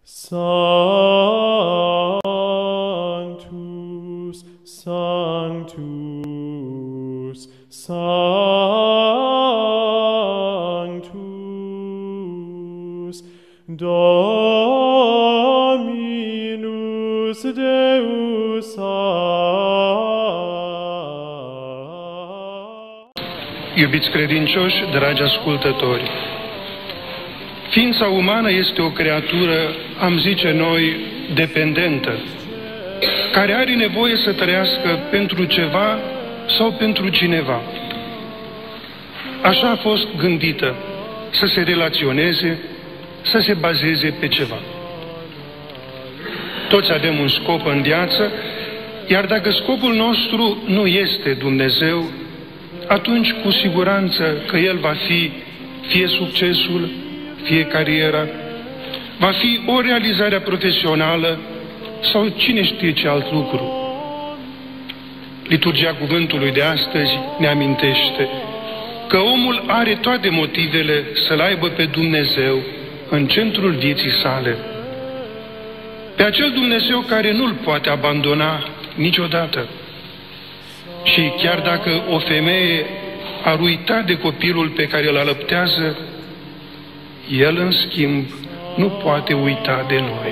Sanctus, Sanctus, Sanctus, Dominus Deus Iubiți credincioși, dragi ascultători, ființa umană este o creatură, am zice noi, dependentă, care are nevoie să trăiască pentru ceva sau pentru cineva. Așa a fost gândită, să se relaționeze, să se bazeze pe ceva. Toți avem un scop în viață, iar dacă scopul nostru nu este Dumnezeu, atunci cu siguranță că El va fi fie succesul, fie cariera, va fi o realizare profesională sau cine știe ce alt lucru. Liturgia cuvântului de astăzi ne amintește că omul are toate motivele să-L aibă pe Dumnezeu în centrul vieții sale. Pe acel Dumnezeu care nu-L poate abandona niciodată. Și chiar dacă o femeie ar uita de copilul pe care îl alăptează, El, în schimb, nu poate uita de noi.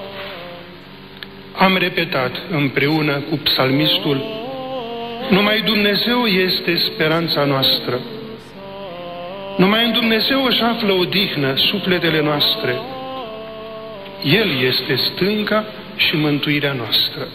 Am repetat împreună cu psalmistul: numai Dumnezeu este speranța noastră. Numai în Dumnezeu își află odihnă sufletele noastre. El este stânca și mântuirea noastră.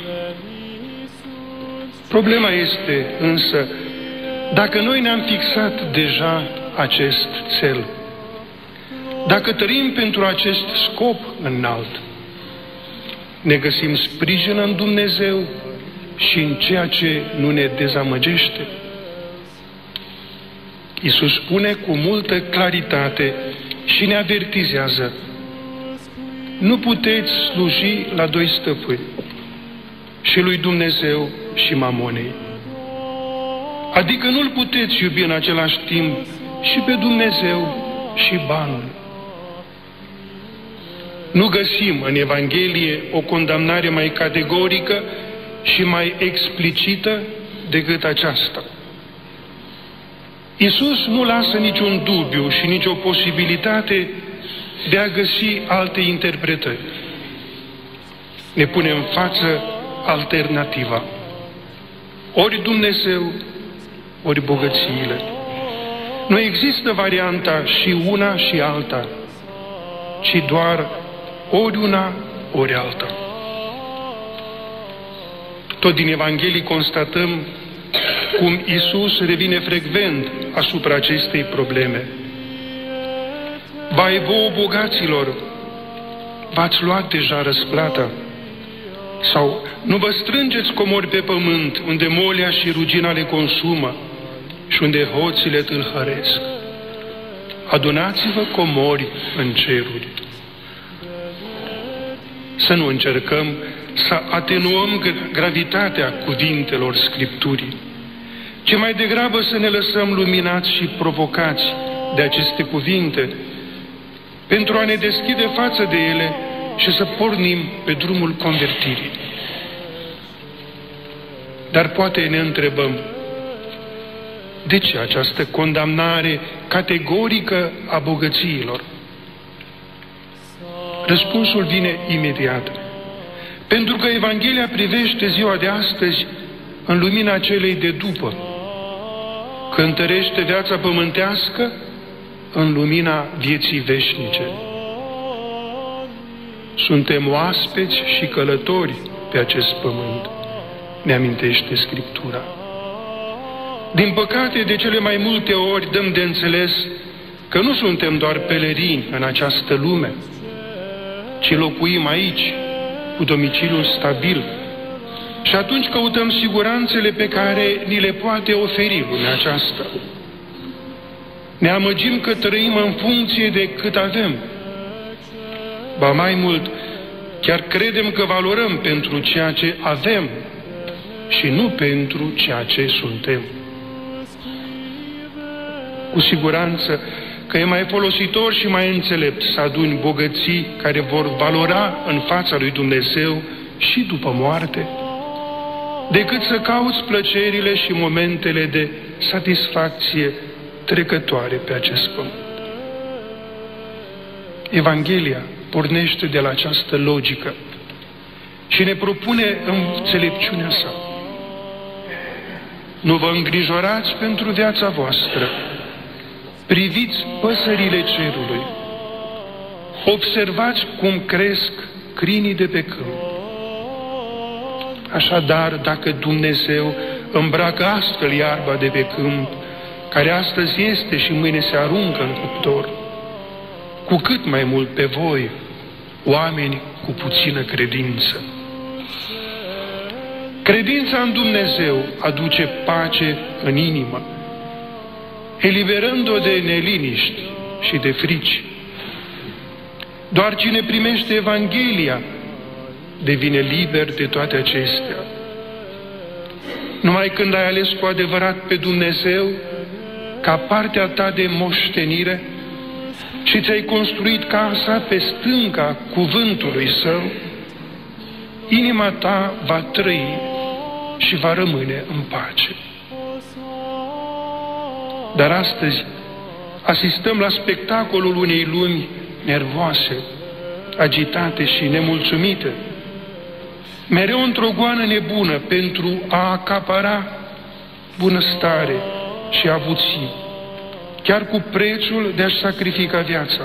Problema este însă dacă noi ne-am fixat deja acest cel, dacă trăim pentru acest scop înalt, ne găsim sprijin în Dumnezeu și în ceea ce nu ne dezamăgește. Iisus spune cu multă claritate și ne avertizează: nu puteți sluji la doi stăpâni, și lui Dumnezeu și mamonei. Adică nu-L puteți iubi în același timp și pe Dumnezeu și banul. Nu găsim în Evanghelie o condamnare mai categorică și mai explicită decât aceasta. Iisus nu lasă niciun dubiu și nicio posibilitate de a găsi alte interpretări. Ne pune în față alternativa: ori Dumnezeu, ori bogățiile. Nu există varianta și una și alta, ci doar ori una, ori alta. Tot din Evanghelii constatăm cum Iisus revine frecvent asupra acestei probleme. Vai vouă, bogaților, v-ați luat deja răsplata? Sau nu vă strângeți comori pe pământ, unde molia și rugina le consumă și unde hoțile tâlhăresc? Adunați-vă comori în ceruri. Să nu încercăm să atenuăm gravitatea cuvintelor Scripturii, ci mai degrabă să ne lăsăm luminați și provocați de aceste cuvinte, pentru a ne deschide față de ele și să pornim pe drumul convertirii. Dar poate ne întrebăm: de ce această condamnare categorică a bogățiilor? Răspunsul vine imediat. Pentru că Evanghelia privește ziua de astăzi în lumina celei de după, cântărește viața pământească în lumina vieții veșnice. Suntem oaspeți și călători pe acest pământ, ne amintește Scriptura. Din păcate, de cele mai multe ori dăm de înțeles că nu suntem doar pelerini în această lume, ci locuim aici, cu domiciliul stabil, și atunci căutăm siguranțele pe care ni le poate oferi lumea aceasta. Ne amăgim că trăim în funcție de cât avem. Ba mai mult, chiar credem că valorăm pentru ceea ce avem și nu pentru ceea ce suntem. Cu siguranță că e mai folositor și mai înțelept să aduni bogății care vor valora în fața lui Dumnezeu și după moarte, decât să cauți plăcerile și momentele de satisfacție trecătoare pe acest pământ. Evanghelia pornește de la această logică și ne propune înțelepciunea sa. Nu vă îngrijorați pentru viața voastră, priviți păsările cerului, observați cum cresc crinii de pe câmp. Așadar, dacă Dumnezeu îmbracă astfel iarba de pe câmp, care astăzi este și mâine se aruncă în cuptor, cu cât mai mult pe voi, oameni cu puțină credință. Credința în Dumnezeu aduce pace în inimă, eliberând-o de neliniști și de frici. Doar cine primește Evanghelia devine liber de toate acestea. Numai când ai ales cu adevărat pe Dumnezeu ca partea ta de moștenire și ți-ai construit casa pe stânca cuvântului Său, inima ta va trăi și va rămâne în pace. Dar astăzi asistăm la spectacolul unei lumi nervoase, agitate și nemulțumite, mereu într-o goană nebună pentru a acapara bunăstare și avuții, chiar cu prețul de a-și sacrifica viața.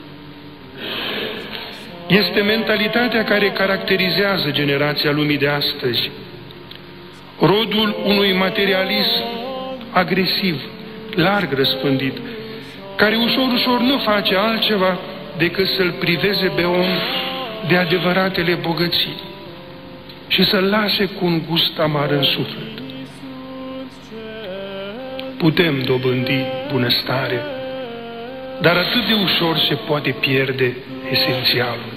Este mentalitatea care caracterizează generația lumii de astăzi, rodul unui materialism agresiv, larg răspândit, care ușor nu face altceva decât să-l priveze pe om de adevăratele bogății și să-l lase cu un gust amar în suflet. Putem dobândi bunăstare, dar atât de ușor se poate pierde esențialul.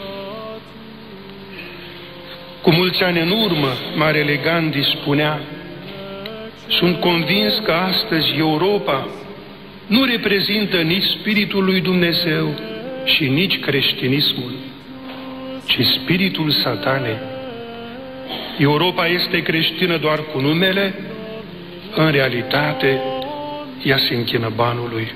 Cu mulți ani în urmă, Marele Gandhi spunea: sunt convins că astăzi Europa nu reprezintă nici Spiritul lui Dumnezeu și nici creștinismul, ci spiritul Satanei. Europa este creștină doar cu numele, în realitate ea se închină banului.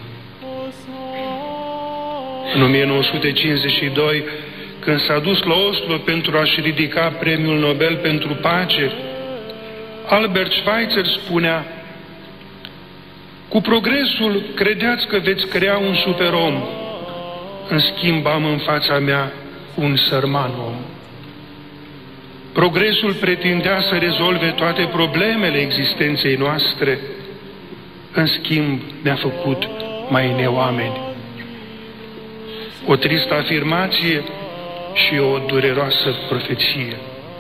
În 1952, când s-a dus la Oslo pentru a-și ridica premiul Nobel pentru pace, Albert Schweitzer spunea: cu progresul credeați că veți crea un superom, în schimb am în fața mea un sărman om. Progresul pretindea să rezolve toate problemele existenței noastre, în schimb ne-a făcut mai neoameni. O tristă afirmație și o dureroasă profeție.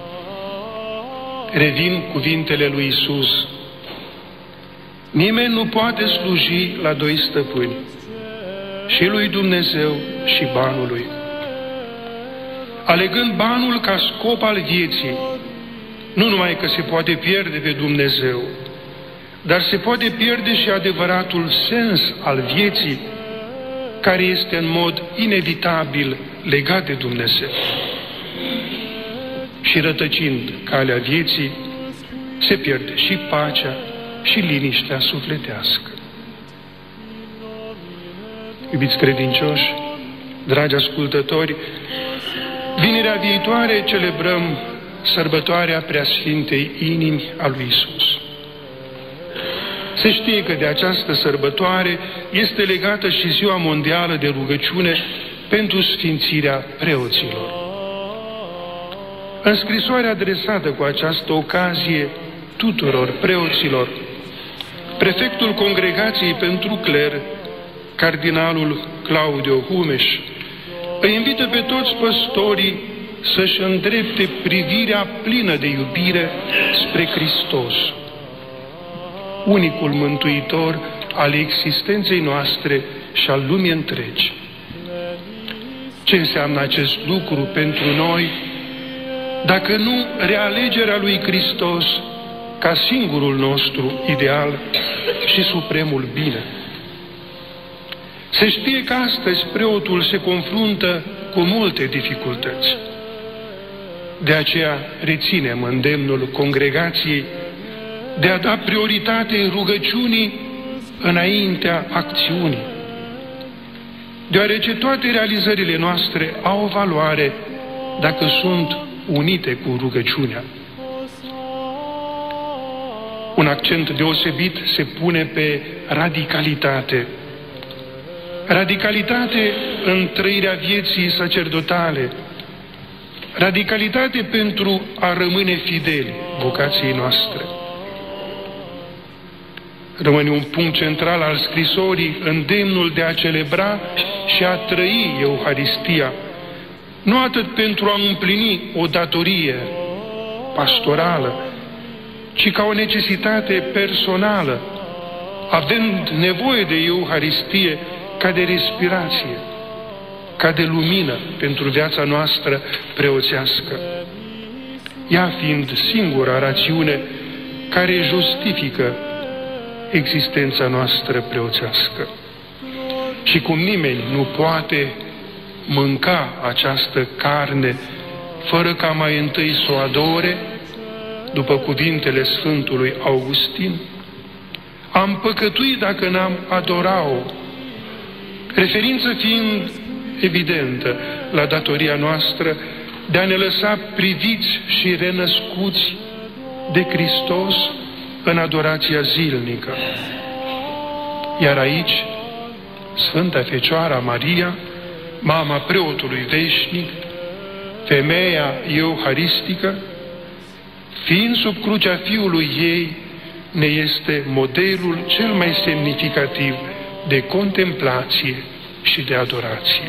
Revin cuvintele lui Iisus: nimeni nu poate sluji la doi stăpâni, și lui Dumnezeu și banului. Alegând banul ca scop al vieții, nu numai că se poate pierde pe Dumnezeu, dar se poate pierde și adevăratul sens al vieții, care este în mod inevitabil legat de Dumnezeu. Și rătăcind calea vieții, se pierde și pacea și liniștea sufletească. Iubiți credincioși, dragi ascultători, vinerea viitoare celebrăm sărbătoarea Preasfintei Inimi a lui Iisus. Se știe că de această sărbătoare este legată și Ziua Mondială de Rugăciune pentru sfințirea preoților. În scrisoarea adresată cu această ocazie tuturor preoților, prefectul Congregației pentru Cler, cardinalul Claudio Humeș, îi invită pe toți păstorii să-și îndrepte privirea plină de iubire spre Hristos, unicul mântuitor al existenței noastre și al lumii întregi. Ce înseamnă acest lucru pentru noi, dacă nu realegerea lui Hristos ca singurul nostru ideal și supremul bine? Se știe că astăzi preotul se confruntă cu multe dificultăți. De aceea reținem îndemnul congregației de a da prioritate rugăciunii înaintea acțiunii, deoarece toate realizările noastre au o valoare dacă sunt unite cu rugăciunea. Un accent deosebit se pune pe radicalitate. Radicalitate în trăirea vieții sacerdotale, radicalitate pentru a rămâne fideli vocației noastre. Rămâne un punct central al scrisorii îndemnul de a celebra și a trăi Euharistia, nu atât pentru a împlini o datorie pastorală, ci ca o necesitate personală, având nevoie de Euharistie ca de respirație, ca de lumină pentru viața noastră preoțească, ea fiind singura rațiune care justifică existența noastră preoțească. Și cum nimeni nu poate mânca această carne fără ca mai întâi să o adore, după cuvintele Sfântului Augustin, am păcătuit dacă n-am adora-o, referință fiind evidentă la datoria noastră de a ne lăsa priviți și renăscuți de Hristos în adorația zilnică. Iar aici, Sfânta Fecioara Maria, mama preotului veșnic, femeia euharistică, fiind sub crucea Fiului ei, ne este modelul cel mai semnificativ de contemplație și de adorație.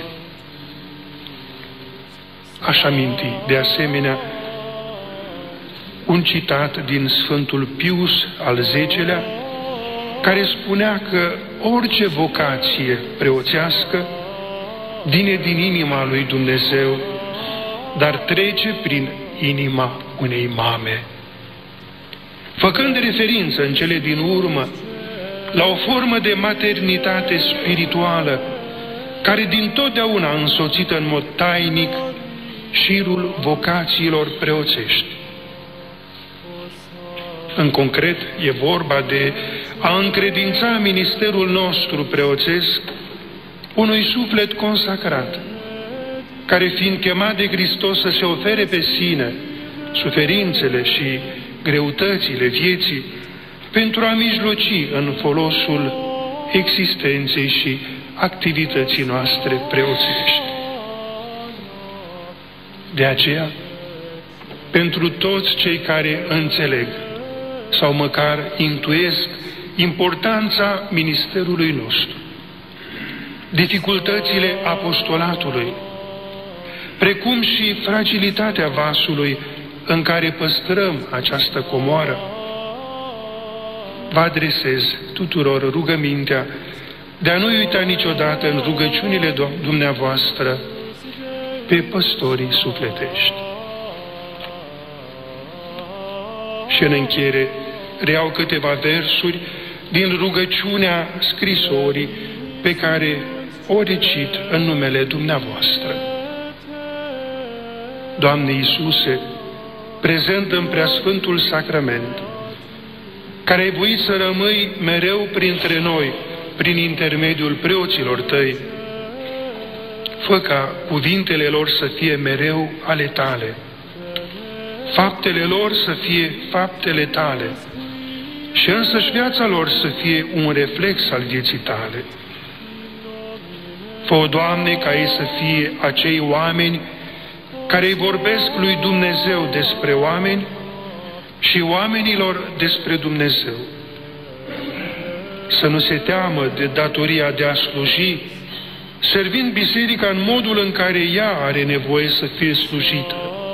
Aș aminti, de asemenea, un citat din Sfântul Pius al X-lea, care spunea că orice vocație preoțească vine din inima lui Dumnezeu, dar trece prin inima unei mame. Făcând referință în cele din urmă la o formă de maternitate spirituală, care dintotdeauna a însoțit în mod tainic șirul vocațiilor preoțești. În concret, e vorba de a încredința ministerul nostru preoțesc unui suflet consacrat, care fiind chemat de Hristos să se ofere pe sine suferințele și greutățile vieții pentru a mijloci în folosul existenței și activității noastre preoțești. De aceea, pentru toți cei care înțeleg sau măcar intuiesc importanța ministerului nostru, dificultățile apostolatului, precum și fragilitatea vasului în care păstrăm această comoară, vă adresez tuturor rugămintea de a nu uita niciodată în rugăciunile dumneavoastră pe păstorii sufletești. Și în încheiere reiau câteva versuri din rugăciunea scrisorii pe care o recit în numele dumneavoastră. Doamne Iisuse, prezent în preasfântul sacrament, care ai voit să rămâi mereu printre noi prin intermediul preoților tăi, fă ca cuvintele lor să fie mereu ale tale, faptele lor să fie faptele tale și însăși viața lor să fie un reflex al vieții tale. Fă, Doamne, ca ei să fie acei oameni care îi vorbesc lui Dumnezeu despre oameni și oamenilor despre Dumnezeu. Să nu se teamă de datoria de a sluji, servind biserica în modul în care ea are nevoie să fie slujită.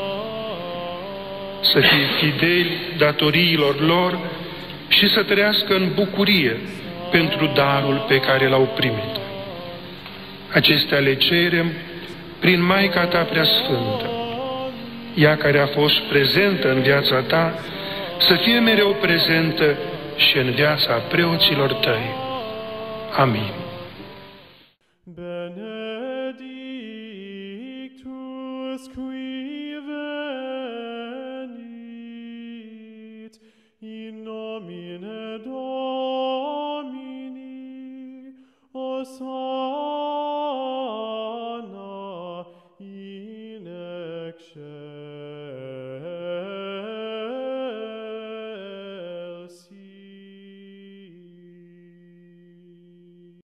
Să fie fideli datoriilor lor și să trăiască în bucurie pentru darul pe care l-au primit. Acestea le cerem prin Maica ta preasfântă, ea care a fost prezentă în viața ta, să fie mereu prezentă și în viața preoților tăi. Amin. Deus qui venit in nomine Domini, Hosanna.